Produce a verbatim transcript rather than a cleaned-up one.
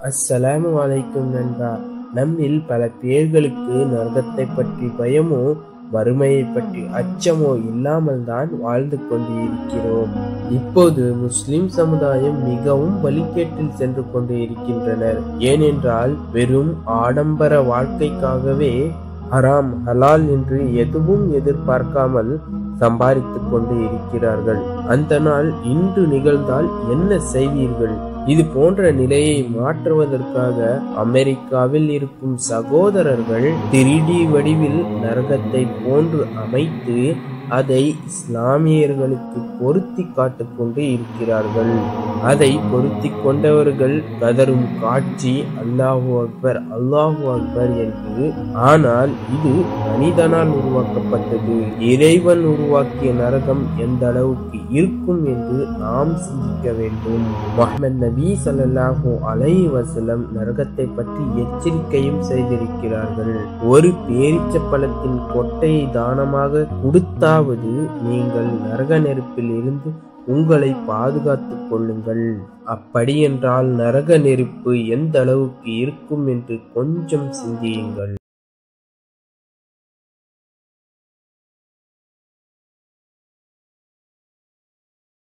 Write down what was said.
அஸ்ஸலாமு அலைக்கும் நண்பா. நம்மில் பல பேர்களுக்கு நரகத்தை பற்றி பயமோ மறுமையை பற்றி அச்சமோ இல்லாமல் தான் வாழ்ந்து கொண்டு இருக்கிறோம். இப்போது முஸ்லிம் சமுதாயம் மிகவும் வழிகேட்டில் சென்று கொண்டு இருக்கின்றனர். ஏனென்றால் வெறும் ஆடம்பர வாழ்க்கைக்காகவே ஹராம் ஹலால் என்று எதுவும் எதிர்பார்க்காமல் சம்பாதித்துக் கொண்டு இருக்கிறார்கள். அந்த நாள் இன்று நிகழ்ந்தால் என்ன செய்வீர்கள்? இது போன்ற நிலையை மாற்றுவதற்காக அமெரிக்காவில் இருக்கும் சகோதரர்கள் த்ரீ டி வடிவில் நரகத்தை போன்று அமைத்து அதை இஸ்லாமியர்களுக்கு பொருத்தி காட்டிக் கொண்டு இருக்கிறார்கள். அதை பொருத்தி கொண்டவர்கள் கதரும் காட்சி அல்லாஹு அக்பர் அல்லாஹு அக்பர் என்று. ஆனால் இது மனிதனால் உருவாக்கப்பட்டது. இறைவன் உருவாக்கிய நரகம் எந்த அளவுக்கு இருக்கும் என்று நாம் சிந்திக்க வேண்டும். முஹம்மது நபி ஸல்லல்லாஹு அலைஹி வஸல்லம் நரகத்தை பற்றி எச்சரிக்கையும் செய்திருக்கிறார்கள். ஒரு பேரிச்சப்பழத்தின் கொட்டையை தானமாக கொடுத்தாவது நீங்கள் நரக நெருப்பில் இருந்து உங்களை பாதுகாத்துக் கொள்ளுங்கள். அப்படியென்றால் நரக நெருப்பு எந்த அளவுக்கு இருக்கும் என்று கொஞ்சம் சிந்தியுங்கள்.